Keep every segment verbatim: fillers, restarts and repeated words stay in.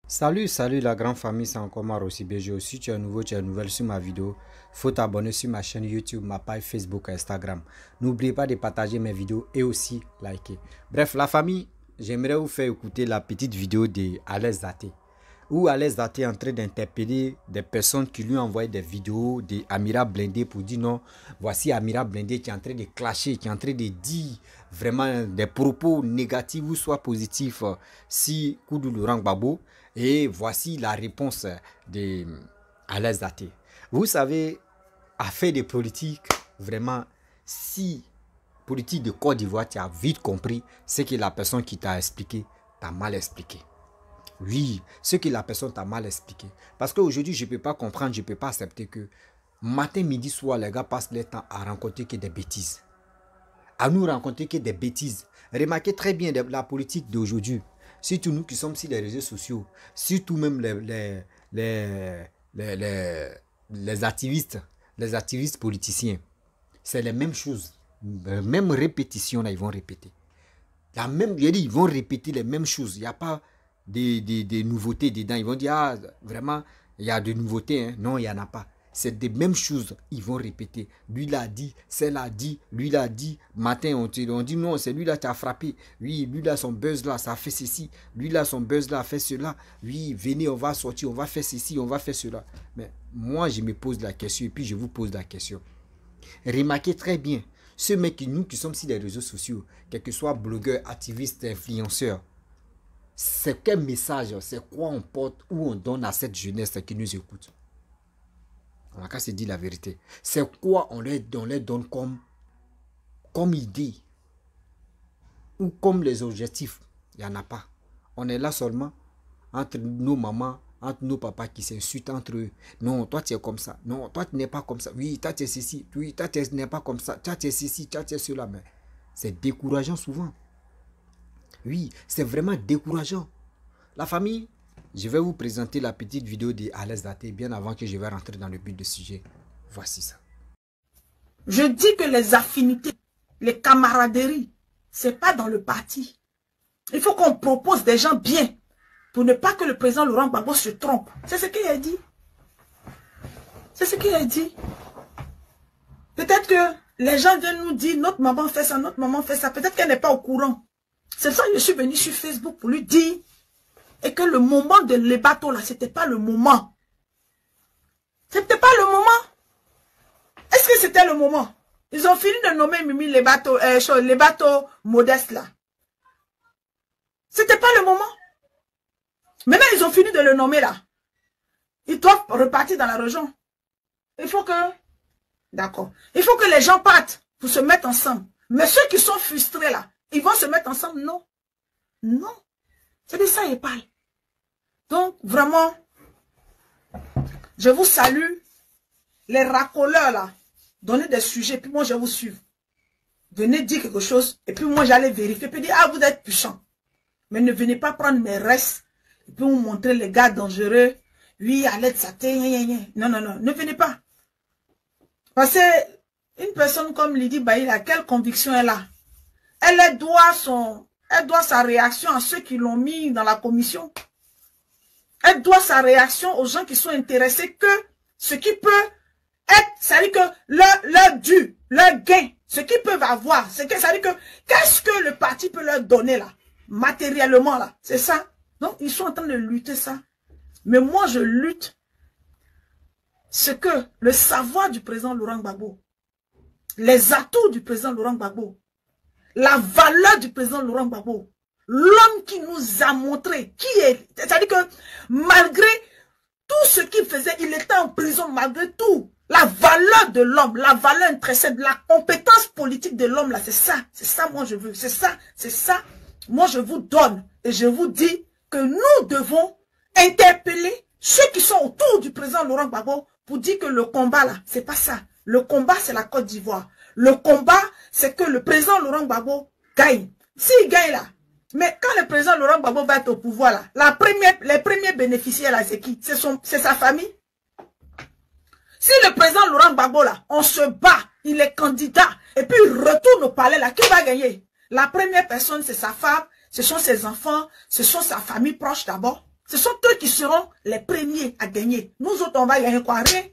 Salut, salut la grande famille, c'est encore Maro aussi B G. Si tu es nouveau, tu es nouvelle sur ma vidéo, faut t'abonner sur ma chaîne YouTube, ma page Facebook et Instagram. N'oubliez pas de partager mes vidéos et aussi liker. Bref, la famille, j'aimerais vous faire écouter la petite vidéo de Alex Zaté. Où Alex Zaté est en train d'interpeller des personnes qui lui envoient des vidéos d'Amira Blindé pour dire non, voici Amira Blindé qui est en train de clasher, qui est en train de dire vraiment des propos négatifs ou soit positifs si Koudou Laurent Gbagbo. Et voici la réponse de Alex Zaté. Vous savez, affaire de politique, vraiment, si politique de Côte d'Ivoire, tu as vite compris, c'est que la personne qui t'a expliqué, t'a mal expliqué. Oui, ce que la personne t'a mal expliqué. Parce qu'aujourd'hui, je ne peux pas comprendre, je ne peux pas accepter que matin, midi, soir, les gars passent leur temps à rencontrer que des bêtises. À nous rencontrer que des bêtises. Remarquez très bien la politique d'aujourd'hui. Surtout nous qui sommes sur les réseaux sociaux. Surtout même les, les, les, les, les, les activistes. Les activistes politiciens. C'est les mêmes choses. Les mêmes répétitions, là, ils vont répéter. La même, je dis, ils vont répéter les mêmes choses. Il n'y a pas de, de, de nouveautés dedans. Ils vont dire, ah, vraiment, il y a de nouveautés. Hein. Non, il n'y en a pas. C'est des mêmes choses. Ils vont répéter. Lui l'a dit, celle l'a dit, lui l'a dit. Matin, on, te, on dit non, c'est lui là qui a frappé. Oui, lui là, son buzz là, ça a fait ceci. Lui là, son buzz là a fait cela. Oui, venez, on va sortir, on va faire ceci, on va faire cela. Mais moi, je me pose la question et puis je vous pose la question. Remarquez très bien. Ceux mecs, nous qui sommes sur les réseaux sociaux, quel que soit blogueurs, activistes, influenceurs, c'est quel message, c'est quoi on porte ou on donne à cette jeunesse qui nous écoute? On va qu'à se dire la vérité. C'est quoi on leur, on leur donne comme, comme idée ou comme les objectifs? Il n'y en a pas. On est là seulement entre nos mamans, entre nos papas qui s'insultent entre eux. Non, toi tu es comme ça. Non, toi tu n'es pas comme ça. Oui, toi tu es ceci. Oui, toi tu n'es pas comme ça. Toi tu es ceci, toi tu es cela. Mais c'est décourageant souvent. Oui, c'est vraiment décourageant. La famille, je vais vous présenter la petite vidéo de Alex Zaté bien avant que je vais rentrer dans le but du sujet. Voici ça. Je dis que les affinités, les camaraderies, ce n'est pas dans le parti. Il faut qu'on propose des gens bien pour ne pas que le président Laurent Gbagbo se trompe. C'est ce qu'il a dit. C'est ce qu'il a dit. Peut-être que les gens viennent nous dire notre maman fait ça, notre maman fait ça. Peut-être qu'elle n'est pas au courant. C'est ça que je suis venu sur Facebook pour lui dire et que le moment de les bateaux là, c'était pas le moment. C'était pas le moment. Est-ce que c'était le moment? Ils ont fini de nommer Mimi les bateaux, euh, les bateaux modestes là. C'était pas le moment. Maintenant, ils ont fini de le nommer là. Ils doivent repartir dans la région. Il faut que... D'accord. Il faut que les gens partent pour se mettre ensemble. Mais ceux qui sont frustrés là, ils vont se mettre ensemble? Non. Non. C'est de ça qu'ils parlent. Donc, vraiment, je vous salue. Les racoleurs là, donnez des sujets, puis moi je vous suivre. Venez dire quelque chose, et puis moi j'allais vérifier, puis dire, ah vous êtes puissant. Mais ne venez pas prendre mes restes, et puis vous montrer les gars dangereux. Oui, Alex Zaté, non, non, non, ne venez pas. Parce que une personne comme Lydie Baïla, quelle conviction elle a? Elle doit, son, elle doit sa réaction à ceux qui l'ont mis dans la commission. Elle doit sa réaction aux gens qui sont intéressés que ce qui peut être, c'est-à-dire que leur, leur dû, leur gain, ce qu'ils peuvent avoir, c'est que, c'est-à-dire que, qu'est-ce que le parti peut leur donner là, matériellement là, c'est ça. Donc, ils sont en train de lutter ça. Mais moi, je lutte ce que le savoir du président Laurent Gbagbo, les atouts du président Laurent Gbagbo, la valeur du président Laurent Gbagbo, l'homme qui nous a montré qui est, c'est-à-dire que malgré tout ce qu'il faisait, il était en prison malgré tout. La valeur de l'homme, la valeur intrinsèque, la compétence politique de l'homme, là, c'est ça. C'est ça, moi, je veux. C'est ça, c'est ça. Moi, je vous donne et je vous dis que nous devons interpeller ceux qui sont autour du président Laurent Gbagbo pour dire que le combat, là, c'est pas ça. Le combat, c'est la Côte d'Ivoire. Le combat, c'est que le président Laurent Gbagbo gagne. S'il gagne, là, mais quand le président Laurent Gbagbo va être au pouvoir, là, la première, les premiers bénéficiaires, là, c'est qui? C'est sa famille. Si le président Laurent Gbagbo, là, on se bat, il est candidat, et puis il retourne au palais, là, qui va gagner? La première personne, c'est sa femme, ce sont ses enfants, ce sont sa famille proche d'abord. Ce sont eux qui seront les premiers à gagner. Nous autres, on va gagner quoi? Rien.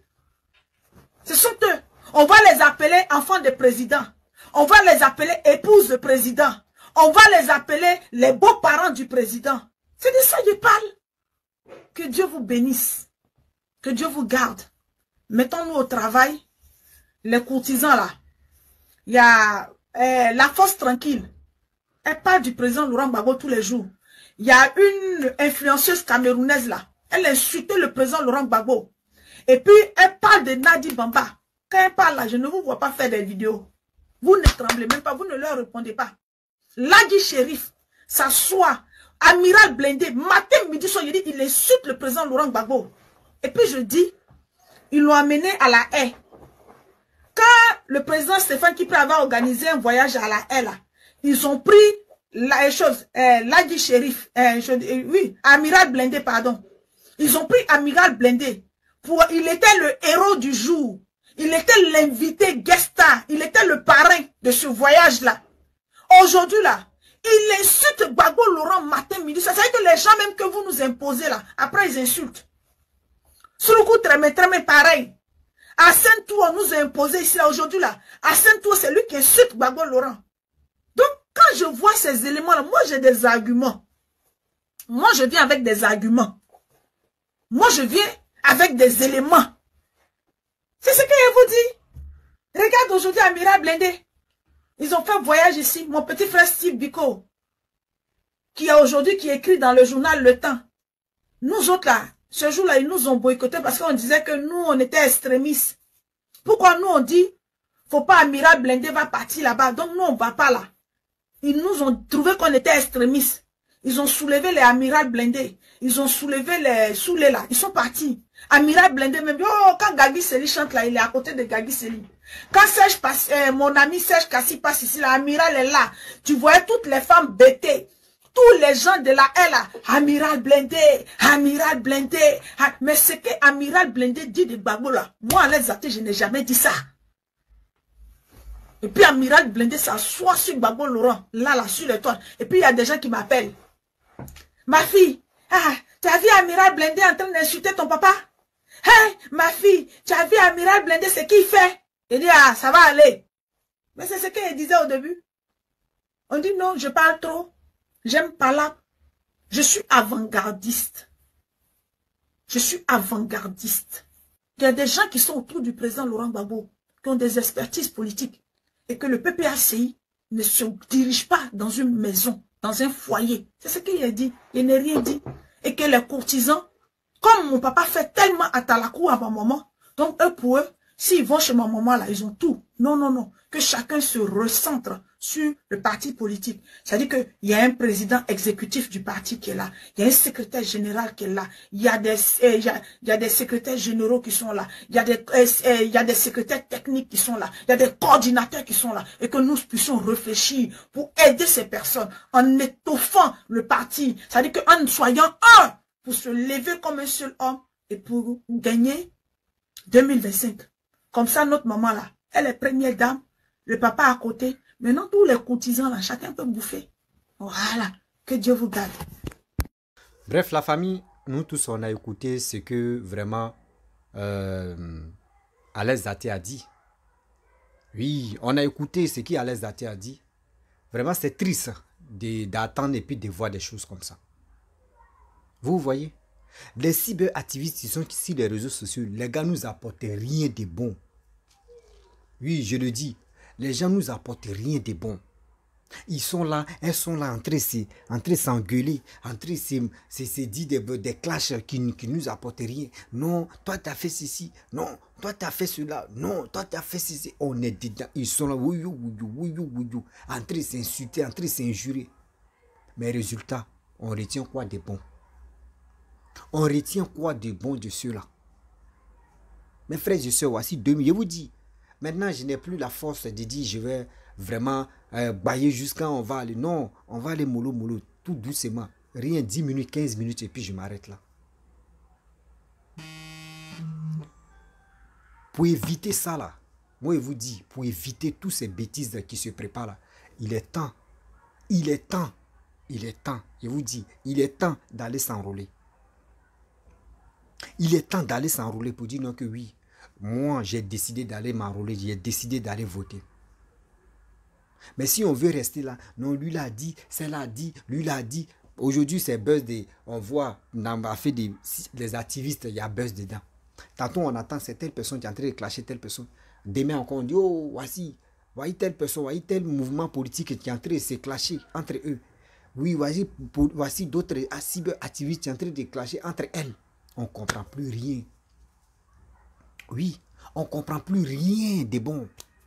Ce sont eux. On va les appeler enfants de président. On va les appeler épouses de président. On va les appeler les beaux-parents du président. C'est de ça que je parle. Que Dieu vous bénisse. Que Dieu vous garde. Mettons-nous au travail. Les courtisans là. Il y a euh, la force tranquille. Elle parle du président Laurent Gbagbo tous les jours. Il y a une influenceuse camerounaise là. Elle insultait le président Laurent Gbagbo. Et puis, elle parle de Nadi Bamba. Quand elle parle là, je ne vous vois pas faire des vidéos. Vous ne tremblez même pas, vous ne leur répondez pas. Ladi Shérif s'assoit. Amiral Blindé, matin, midi, soir, il dit, il insulte le président Laurent Gbagbo. Et puis je dis, ils l'ont amené à la haie. Quand le président Stéphane Kipre avait organisé un voyage à la haie là, ils ont pris la chose, euh, Ladi Shérif, euh, je, oui, Amiral Blindé, pardon. Ils ont pris Amiral Blindé. Pour, il était le héros du jour. Il était l'invité guest star. Il était le parrain de ce voyage-là. Aujourd'hui, là, il insulte Gbagbo Laurent matin, midi. Ça veut dire que les gens même que vous nous imposez, là, après, ils insultent. Sur le coup, très très pareil. À Saint-Tour, on nous a imposé ici, là, aujourd'hui, là. À Saint-Tour, c'est lui qui insulte Gbagbo Laurent. Donc, quand je vois ces éléments-là, moi, j'ai des arguments. Moi, je viens avec des arguments. Moi, je viens avec des éléments. C'est ce que je vous dis. Regarde aujourd'hui Amiral Blindé. Ils ont fait un voyage ici. Mon petit frère Steve Biko, qui a aujourd'hui, qui écrit dans le journal Le Temps. Nous autres là, ce jour-là, ils nous ont boycotté parce qu'on disait que nous, on était extrémistes. Pourquoi nous, on dit, faut pas Amiral Blindé va partir là-bas. Donc nous, on va pas là. Ils nous ont trouvé qu'on était extrémistes. Ils ont soulevé les Amiral Blindé. Ils ont soulevé les soulés là. Ils sont partis. Amiral Blindé même. Oh, quand Gagui Seli chante là, il est à côté de Gagui Seli. Quand Serge passe, euh, mon ami Serge Kassi passe ici, l'Amiral est là. Tu voyais toutes les femmes bêtées. Tous les gens de la haie là. Amiral Blindé, Amiral Blindé. Mais ce que Amiral Blindé dit de Gbagbo là, moi à l'aise, je n'ai jamais dit ça. Et puis Amiral Blindé s'assoit sur Gbagbo Laurent, là, là, sur le toit. Et puis il y a des gens qui m'appellent. Ma fille, ah, tu as vu Amiral Blindé en train d'insulter ton papa? Hey, ma fille, tu as vu Amiral Blindé, ce qu'il fait? Il dit, ah, ça va aller. Mais c'est ce qu'il disait au début. On dit, non, je parle trop. J'aime pas là. Je suis avant-gardiste. Je suis avant-gardiste. Il y a des gens qui sont autour du président Laurent Gbagbo, qui ont des expertises politiques. Et que le P P A C I ne se dirige pas dans une maison, dans un foyer. C'est ce qu'il a dit. Il n'a rien dit. Et que les courtisans, comme mon papa fait tellement à Talakou à ma maman, donc eux pour eux, s'ils vont chez ma maman là, ils ont tout. Non, non, non. Que chacun se recentre sur le parti politique. C'est-à-dire qu'il y a un président exécutif du parti qui est là. Il y a un secrétaire général qui est là. Il y a des, euh, il y a, il y a des secrétaires généraux qui sont là. Il y a des, euh, euh, il y a des secrétaires techniques qui sont là. Il y a des coordinateurs qui sont là. Et que nous puissions réfléchir pour aider ces personnes en étoffant le parti. C'est-à-dire qu'en soyant un, pour se lever comme un seul homme et pour gagner deux mille vingt-cinq. Comme ça, notre maman là, elle est première dame, le papa à côté. Maintenant, tous les courtisans là, chacun peut bouffer. Voilà, que Dieu vous garde. Bref, la famille, nous tous, on a écouté ce que vraiment euh, Alex Daté a dit. Oui, on a écouté ce qu'Alex Daté a dit. Vraiment, c'est triste d'attendre et puis de voir des choses comme ça. Vous voyez, les cyberactivistes qui sont sur les réseaux sociaux, les gars nous apportent rien de bon. Oui, je le dis, les gens nous apportent rien de bon. Ils sont là, elles sont là en train de s'engueuler, en train de se dire des, des clashs qui, qui nous apportent rien. Non, toi tu as fait ceci, non, toi tu as fait cela, non, toi tu as fait ceci. On est dedans, ils sont là, oui, oui, oui, oui, oui, en train de s'insulter, en train de s'injurer. Mais résultat, on retient quoi de bon? On retient quoi de bon de cela? Mes frères et sœurs, voici deux mille. Je vous dis, maintenant, je n'ai plus la force de dire je vais vraiment euh, bailler jusqu'à on va aller. Non, on va aller mollo mollo, tout doucement. Rien, dix minutes, quinze minutes et puis je m'arrête là. Pour éviter ça là, moi je vous dis, pour éviter toutes ces bêtises qui se préparent là, il est temps, il est temps, il est temps, je vous dis, il est temps d'aller s'enrôler. Il est temps d'aller s'enrôler pour dire non que oui, moi j'ai décidé d'aller m'enrôler, j'ai décidé d'aller voter. Mais si on veut rester là, non, lui l'a dit, celle l'a dit, lui l'a dit. Aujourd'hui, c'est buzz des, on voit, on a fait des, des activistes, il y a buzz dedans. Tantôt, on attend, c'est telle personne qui est en train de clasher telle personne. Demain encore, on dit, oh, voici, voici telle personne, voici tel mouvement politique qui est en train de se clasher entre eux. Oui, voici, voici d'autres activistes qui sont en train de clasher entre elles. On ne comprend plus rien. Oui, on ne comprend plus rien de bon.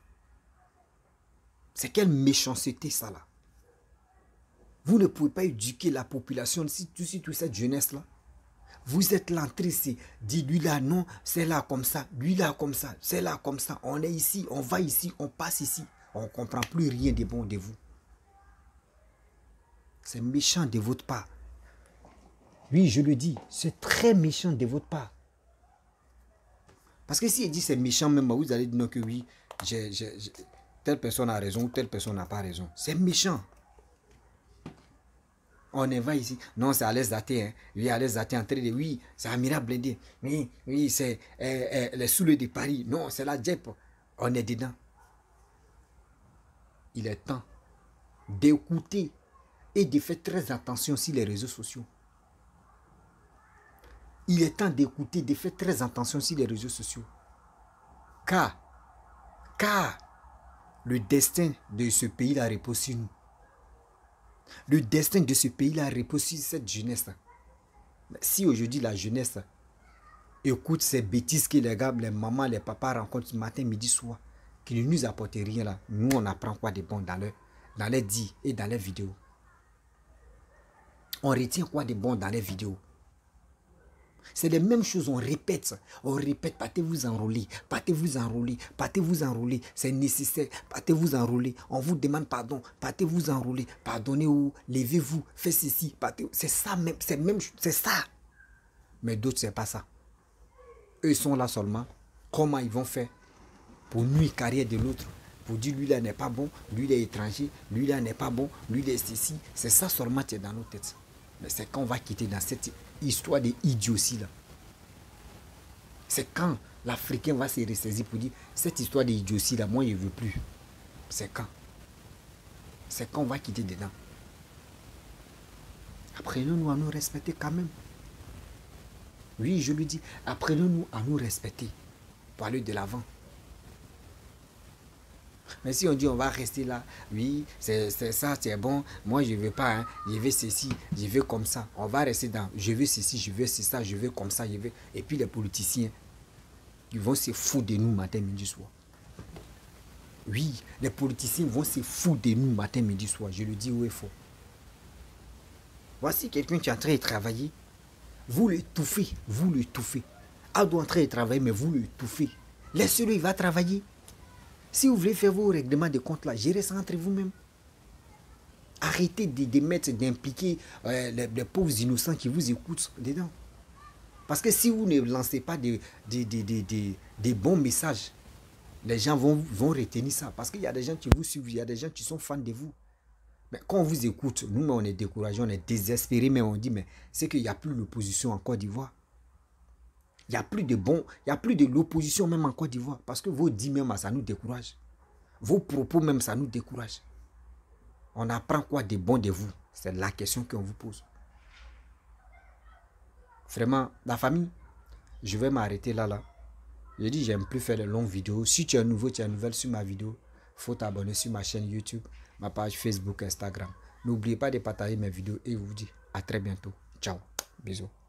C'est quelle méchanceté ça là. Vous ne pouvez pas éduquer la population, si tout, si, toute cette jeunesse là. Vous êtes l'entrée, c'est dit lui là non, c'est là comme ça, lui là comme ça, c'est là comme ça. On est ici, on va ici, on passe ici. On ne comprend plus rien de bon de vous. C'est méchant de votre part. Oui, je le dis, c'est très méchant de votre part. Parce que si il dit c'est méchant même, vous allez dire non que oui, j'ai, j'ai, j'ai, telle personne a raison ou telle personne n'a pas raison. C'est méchant. On est va ici. Non, c'est à l'aise d'athée. Hein. Oui, à l'aise d'athée en train de... Oui, c'est Amira Blindé. Oui, oui, c'est euh, euh, les souleux de Paris. Non, c'est la J E P. On est dedans. Il est temps d'écouter et de faire très attention sur les réseaux sociaux. Il est temps d'écouter, de faire très attention sur les réseaux sociaux. Car, car, le destin de ce pays-là repose sur nous. Le destin de ce pays-là repose sur cette jeunesse-là. Si aujourd'hui la jeunesse écoute ces bêtises que les gars, les mamans, les papas rencontrent matin, midi, soir, qui ne nous apportent rien là, nous on apprend quoi de bon dans, leur, dans les dits et dans les vidéos. On retient quoi de bon dans les vidéos. C'est les mêmes choses, on répète, on répète, partez-vous enrôler, partez-vous enrôler, partez-vous enrôler, c'est nécessaire, partez-vous enrôler, on vous demande pardon, partez-vous enrôler, pardonnez-vous, levez-vous, faites ceci, partez, c'est ça même, c'est même, c'est ça. Mais d'autres, c'est pas ça. Eux sont là seulement, comment ils vont faire pour nuire la carrière de l'autre, pour dire lui là n'est pas bon, lui là est étranger, lui là n'est pas bon, lui là est ceci, c'est ça seulement qui est dans nos têtes. Mais c'est quand on va quitter dans cette histoire d'idiotie là. C'est quand l'Africain va se ressaisir pour dire cette histoire d'idiotie là, moi je ne veux plus. C'est quand C'est quand on va quitter dedans. Apprenons-nous à nous respecter quand même. Oui, je lui dis, apprenons-nous à nous respecter pour aller de l'avant. Mais si on dit on va rester là, oui, c'est ça, c'est bon, moi je ne veux pas, hein, je veux ceci, je veux comme ça. On va rester dans, je veux ceci, je veux ça, je veux comme ça, je veux. Et puis les politiciens, ils vont se foutre de nous matin, midi, soir. Oui, les politiciens vont se foutre de nous matin, midi, soir. Je le dis où il faut. Voici quelqu'un qui est en train de travailler. Vous l'étouffez, vous l'étouffez. Ado en train de travailler, mais vous l'étouffez. Laissez-le, il va travailler. Si vous voulez faire vos règlements de compte là, gérez ça entre vous-même. Arrêtez de, de mettre, d'impliquer euh, les, les pauvres innocents qui vous écoutent dedans. Parce que si vous ne lancez pas des de, de, de, de, de bons messages, les gens vont, vont retenir ça. Parce qu'il y a des gens qui vous suivent, il y a des gens qui sont fans de vous. Mais quand on vous écoute, nous, on est découragés, on est désespérés, mais on dit, mais c'est qu'il n'y a plus l'opposition en Côte d'Ivoire. Il n'y a plus de bon, il n'y a plus de l'opposition même en Côte d'Ivoire. Parce que vos dits même, ça nous décourage. Vos propos même, ça nous décourage. On apprend quoi de bon de vous? C'est la question qu'on vous pose. Vraiment, la famille, je vais m'arrêter là, là. Je dis, j'aime plus faire de longues vidéos. Si tu es nouveau, tu es nouvelle sur ma vidéo, il faut t'abonner sur ma chaîne YouTube, ma page Facebook, Instagram. N'oubliez pas de partager mes vidéos et je vous dis à très bientôt. Ciao. Bisous.